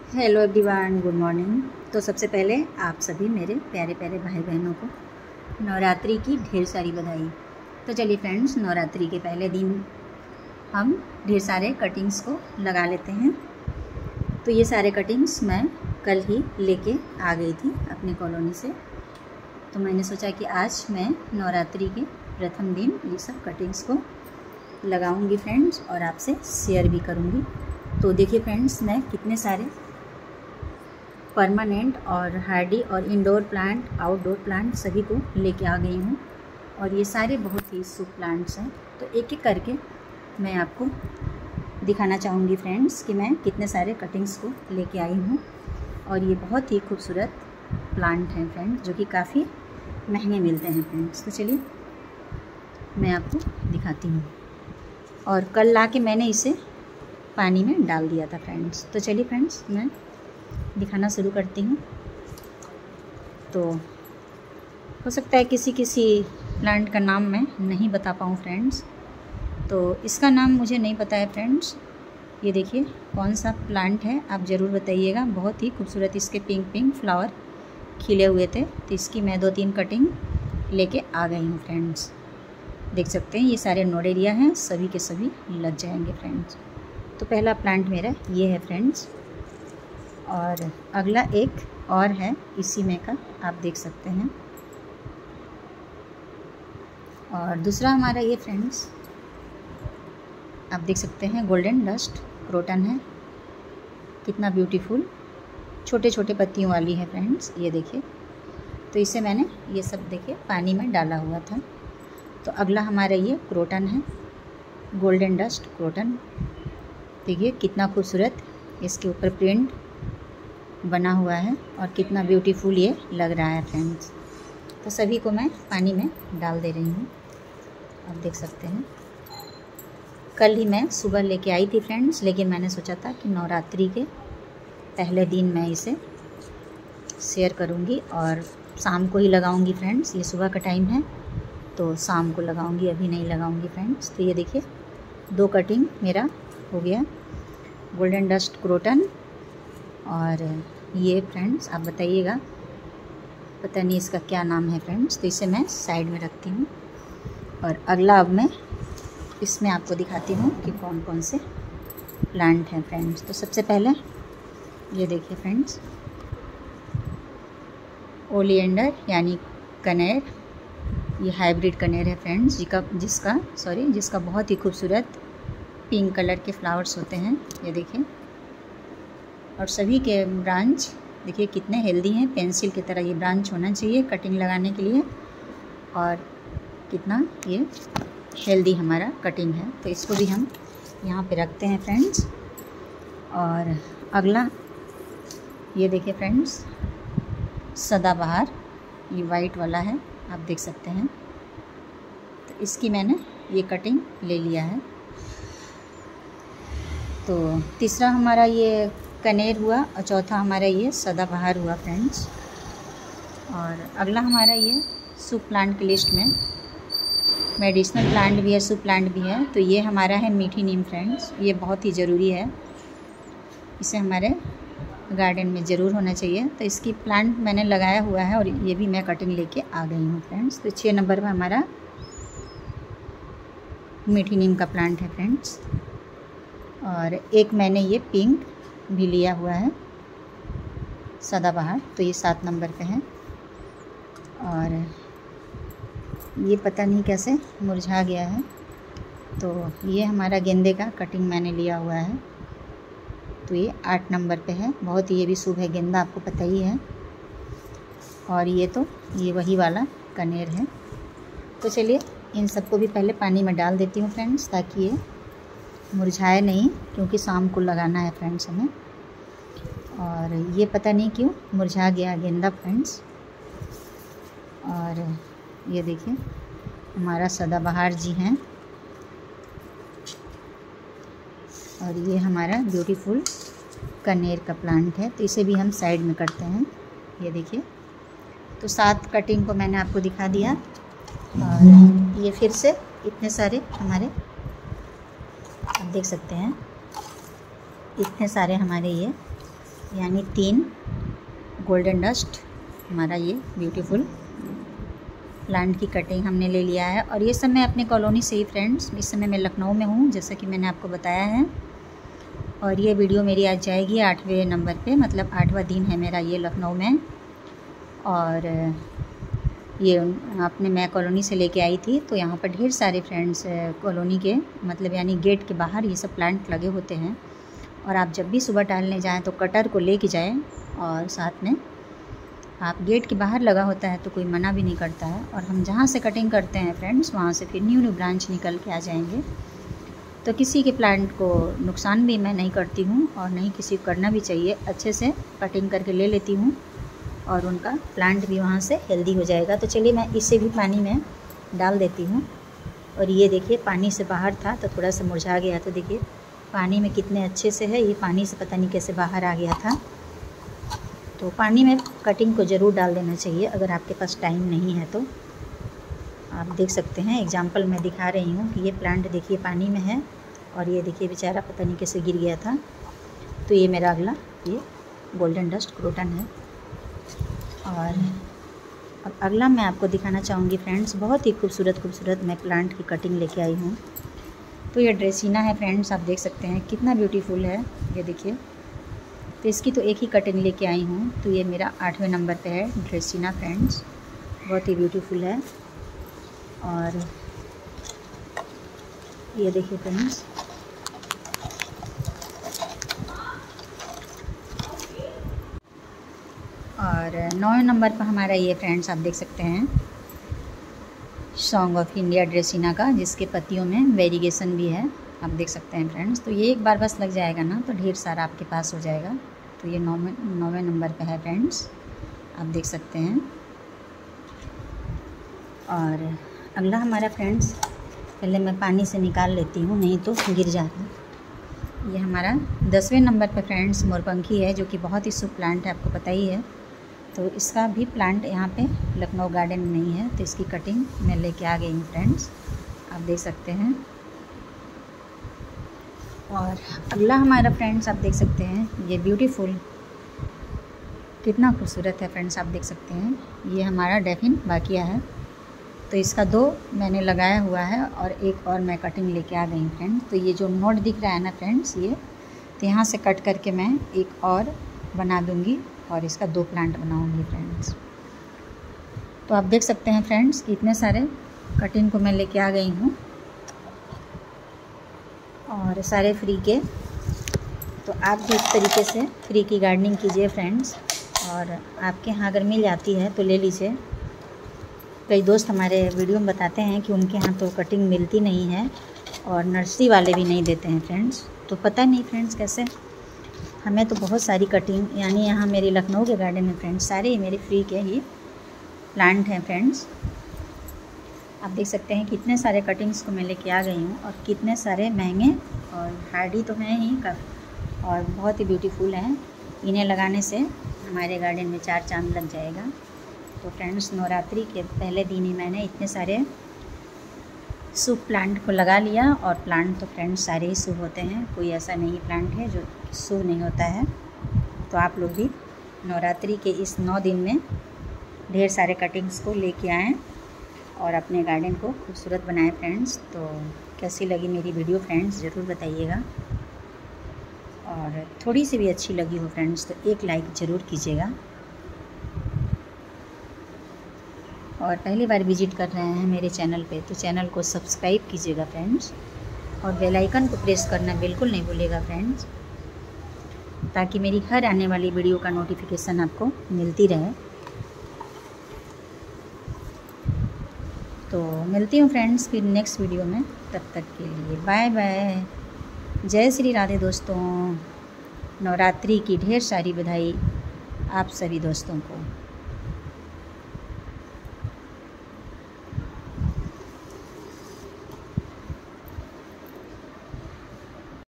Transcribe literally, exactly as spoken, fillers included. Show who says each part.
Speaker 1: Hello everyone, good morning. तो सबसे पहले आप सभी मेरे प्यारे प्यारे भाई बहनों को नवरात्रि की ढेर सारी बधाई। तो चलिए फ्रेंड्स, नवरात्रि के पहले दिन हम ढेर सारे कटिंग्स को लगा लेते हैं। तो ये सारे कटिंग्स मैं कल ही लेके आ गई थी अपनी कॉलोनी से। तो मैंने सोचा कि आज मैं नवरात्रि के प्रथम दिन ये सब कटिंग्स को लगाऊंगी फ्रेंड्स, और आपसे शेयर भी करूंगी। तो देखिए फ्रेंड्स, मैं कितने सारे परमानेंट और हार्डी और इंडोर प्लांट, आउटडोर प्लांट सभी को लेके आ गई हूँ, और ये सारे बहुत ही शुभ प्लांट्स हैं। तो एक एक करके मैं आपको दिखाना चाहूँगी फ्रेंड्स कि मैं कितने सारे कटिंग्स को लेके आई हूँ। और ये बहुत ही खूबसूरत प्लांट हैं फ्रेंड्स, जो कि काफ़ी महंगे मिलते हैं फ्रेंड्स। तो चलिए मैं आपको दिखाती हूँ। और कल ला के मैंने इसे पानी में डाल दिया था फ्रेंड्स। तो चलिए फ्रेंड्स, मैं दिखाना शुरू करती हूँ। तो हो सकता है किसी किसी प्लांट का नाम मैं नहीं बता पाऊँ फ्रेंड्स, तो इसका नाम मुझे नहीं पता है फ्रेंड्स। ये देखिए कौन सा प्लांट है, आप ज़रूर बताइएगा। बहुत ही खूबसूरत इसके पिंक पिंक फ्लावर खिले हुए थे। तो इसकी मैं दो तीन कटिंग लेके आ गई हूँ फ्रेंड्स। देख सकते हैं ये सारे नोडेरिया हैं, सभी के सभी लग जाएंगे फ्रेंड्स। तो पहला प्लांट मेरा ये है फ्रेंड्स, और अगला एक और है इसी में का, आप देख सकते हैं। और दूसरा हमारा ये फ्रेंड्स, आप देख सकते हैं गोल्डन डस्ट क्रोटन है। कितना ब्यूटीफुल छोटे छोटे पत्तियों वाली है फ्रेंड्स, ये देखिए। तो इसे मैंने ये सब देखिए पानी में डाला हुआ था। तो अगला हमारा ये क्रोटन है, गोल्डन डस्ट क्रोटन। देखिए कितना खूबसूरत इसके ऊपर प्रिंट बना हुआ है, और कितना ब्यूटीफुल ये लग रहा है फ्रेंड्स। तो सभी को मैं पानी में डाल दे रही हूँ, आप देख सकते हैं। कल ही मैं सुबह लेके आई थी फ्रेंड्स, लेकिन मैंने सोचा था कि नवरात्रि के पहले दिन मैं इसे शेयर करूँगी और शाम को ही लगाऊँगी फ्रेंड्स। ये सुबह का टाइम है तो शाम को लगाऊँगी, अभी नहीं लगाऊँगी फ्रेंड्स। तो ये देखिए दो कटिंग मेरा हो गया, गोल्डन डस्ट क्रोटन। और ये फ्रेंड्स आप बताइएगा, पता नहीं इसका क्या नाम है फ्रेंड्स। तो इसे मैं साइड में रखती हूँ। और अगला अब मैं इसमें आपको दिखाती हूँ कि कौन कौन से प्लांट हैं फ्रेंड्स। तो सबसे पहले ये देखिए फ्रेंड्स, ओलिएंडर यानी कनेर। ये हाइब्रिड कनेर है फ्रेंड्स, जिसका जिसका सॉरी जिसका बहुत ही खूबसूरत पिंक कलर के फ्लावर्स होते हैं, ये देखिए। और सभी के ब्रांच देखिए कितने हेल्दी हैं, पेंसिल की तरह ये ब्रांच होना चाहिए कटिंग लगाने के लिए। और कितना ये हेल्दी हमारा कटिंग है। तो इसको भी हम यहाँ पे रखते हैं फ्रेंड्स। और अगला ये देखिए फ्रेंड्स, सदाबहार, ये वाइट वाला है, आप देख सकते हैं। तो इसकी मैंने ये कटिंग ले लिया है। तो तीसरा हमारा ये कनेर हुआ, और चौथा हमारा ये सदाबहार हुआ फ्रेंड्स। और अगला हमारा ये शुभ प्लांट की लिस्ट में मेडिसिनल प्लांट भी है, शुभ प्लांट भी है। तो ये हमारा है मीठी नीम फ्रेंड्स। ये बहुत ही ज़रूरी है, इसे हमारे गार्डन में ज़रूर होना चाहिए। तो इसकी प्लांट मैंने लगाया हुआ है, और ये भी मैं कटिंग लेके आ गई हूँ फ्रेंड्स। तो छः नंबर में हमारा मीठी नीम का प्लांट है फ्रेंड्स। और एक मैंने ये पिंक भी लिया हुआ है, सदाबहार। तो ये सात नंबर पे है। और ये पता नहीं कैसे मुरझा गया है। तो ये हमारा गेंदे का कटिंग मैंने लिया हुआ है। तो ये आठ नंबर पे है। बहुत ही ये भी शुभ है, गेंदा आपको पता ही है। और ये तो ये वही वाला कनेर है। तो चलिए इन सबको भी पहले पानी में डाल देती हूँ फ्रेंड्स, ताकि ये मुरझाए नहीं, क्योंकि शाम को लगाना है फ्रेंड्स हमें। और ये पता नहीं क्यों मुरझा गया गेंदा फ्रेंड्स। और ये देखिए हमारा सदाबहार जी हैं। और ये हमारा ब्यूटीफुल कनेर का प्लांट है। तो इसे भी हम साइड में करते हैं, ये देखिए। तो सात कटिंग को मैंने आपको दिखा दिया। और ये फिर से इतने सारे हमारे, आप देख सकते हैं, इतने सारे हमारे ये यानी तीन गोल्डन डस्ट हमारा ये ब्यूटीफुल प्लांट की कटिंग हमने ले लिया है। और ये सब मैं अपने कॉलोनी से ही फ्रेंड्स, इस समय मैं लखनऊ में हूँ जैसा कि मैंने आपको बताया है। और ये वीडियो मेरी आज जाएगी आठवें नंबर पे, मतलब आठवां दिन है मेरा ये लखनऊ में। और ये अपने मैं कॉलोनी से लेके आई थी, तो यहाँ पर ढेर सारे फ्रेंड्स कॉलोनी के मतलब यानी गेट के बाहर ये सब प्लांट लगे होते हैं। और आप जब भी सुबह टहलने जाएं तो कटर को लेके जाएं, और साथ में आप गेट के बाहर लगा होता है तो कोई मना भी नहीं करता है। और हम जहाँ से कटिंग करते हैं फ्रेंड्स, वहाँ से फिर न्यू न्यू ब्रांच निकल के आ जाएंगे। तो किसी के प्लांट को नुकसान भी मैं नहीं करती हूँ और नहीं किसी को करना भी चाहिए। अच्छे से कटिंग करके ले लेती हूँ और उनका प्लांट भी वहाँ से हेल्दी हो जाएगा। तो चलिए मैं इसे भी पानी में डाल देती हूँ। और ये देखिए पानी से बाहर था तो थोड़ा सा मुरझा गया, तो देखिए पानी में कितने अच्छे से है। ये पानी से पता नहीं कैसे बाहर आ गया था। तो पानी में कटिंग को ज़रूर डाल देना चाहिए अगर आपके पास टाइम नहीं है तो। आप देख सकते हैं एग्जाम्पल मैं दिखा रही हूँ कि ये प्लांट देखिए पानी में है और ये देखिए बेचारा पता नहीं कैसे गिर गया था। तो ये मेरा अगला ये गोल्डन डस्ट क्रोटन है। और अब अगला मैं आपको दिखाना चाहूँगी फ्रेंड्स, बहुत ही खूबसूरत खूबसूरत मैं प्लांट की कटिंग लेके आई हूँ। तो ये ड्रेसिना है फ्रेंड्स, आप देख सकते हैं कितना ब्यूटीफुल है, ये देखिए। तो इसकी तो एक ही कटिंग लेके आई हूँ। तो ये मेरा आठवें नंबर पे है ड्रेसिना फ्रेंड्स, बहुत ही ब्यूटीफुल है। और ये देखिए फ्रेंड्स, और नौवें नंबर पर हमारा ये फ्रेंड्स आप देख सकते हैं सॉन्ग ऑफ इंडिया ड्रेसिना का, जिसके पत्तियों में वेरिएशन भी है, आप देख सकते हैं फ्रेंड्स। तो ये एक बार बस लग जाएगा ना तो ढेर सारा आपके पास हो जाएगा। तो ये नौवें नौवें नंबर पे है फ्रेंड्स, आप देख सकते हैं। और अगला हमारा फ्रेंड्स, पहले मैं पानी से निकाल लेती हूँ नहीं तो गिर जाता। ये हमारा दसवें नंबर पे फ्रेंड्स मोरपंखी है, जो कि बहुत ही शुभ प्लांट है, आपको पता ही है। तो इसका भी प्लांट यहाँ पे लखनऊ गार्डन में नहीं है, तो इसकी कटिंग मैं लेके आ गई हूँ फ्रेंड्स, आप देख सकते हैं। और अगला हमारा फ्रेंड्स आप देख सकते हैं ये ब्यूटीफुल कितना खूबसूरत है फ्रेंड्स, आप देख सकते हैं। ये हमारा डेफिन बाकिया है। तो इसका दो मैंने लगाया हुआ है और एक और मैं कटिंग लेके आ गई फ्रेंड्स। तो ये जो नोट दिख रहा है ना फ्रेंड्स, ये तो यहाँ से कट करके मैं एक और बना दूँगी और इसका दो प्लांट बनाऊँगी फ्रेंड्स। तो आप देख सकते हैं फ्रेंड्स इतने सारे कटिंग को मैं लेके आ गई हूँ और सारे फ्री के। तो आप भी इस तरीके से फ्री की गार्डनिंग कीजिए फ्रेंड्स, और आपके यहाँ अगर मिल जाती है तो ले लीजिए। कई दोस्त हमारे वीडियो में बताते हैं कि उनके यहाँ तो कटिंग मिलती नहीं है और नर्सरी वाले भी नहीं देते हैं फ्रेंड्स। तो पता नहीं फ्रेंड्स कैसे, हमें तो बहुत सारी कटिंग यानी यहाँ मेरे लखनऊ के गार्डन में फ्रेंड्स सारे ही मेरे फ्री के ही प्लांट हैं फ्रेंड्स। आप देख सकते हैं कितने सारे कटिंग्स को मैं लेके आ गई हूँ और कितने सारे महंगे और हार्डी तो हैं ही काफ़ी और बहुत ही ब्यूटीफुल हैं। इन्हें लगाने से हमारे गार्डन में चार चांद लग जाएगा। तो फ्रेंड्स नवरात्रि के पहले दिन ही मैंने इतने सारे शुभ प्लांट को लगा लिया, और प्लांट तो फ्रेंड्स सारे ही शुभ होते हैं, कोई ऐसा नहीं प्लांट है जो शुभ नहीं होता है। तो आप लोग भी नवरात्रि के इस नौ दिन में ढेर सारे कटिंग्स को लेके आएँ और अपने गार्डन को खूबसूरत बनाएं फ्रेंड्स। तो कैसी लगी मेरी वीडियो फ्रेंड्स ज़रूर बताइएगा, और थोड़ी सी भी अच्छी लगी हो फ्रेंड्स तो एक लाइक ज़रूर कीजिएगा। और पहली बार विजिट कर रहे हैं मेरे चैनल पे तो चैनल को सब्सक्राइब कीजिएगा फ्रेंड्स, और बेल आइकन को प्रेस करना बिल्कुल नहीं भूलिएगा फ्रेंड्स, ताकि मेरी हर आने वाली वीडियो का नोटिफिकेशन आपको मिलती रहे। तो मिलती हूँ फ्रेंड्स फिर नेक्स्ट वीडियो में, तब तक के लिए बाय बाय। जय श्री राधे दोस्तों, नवरात्रि की ढेर सारी बधाई आप सभी दोस्तों को।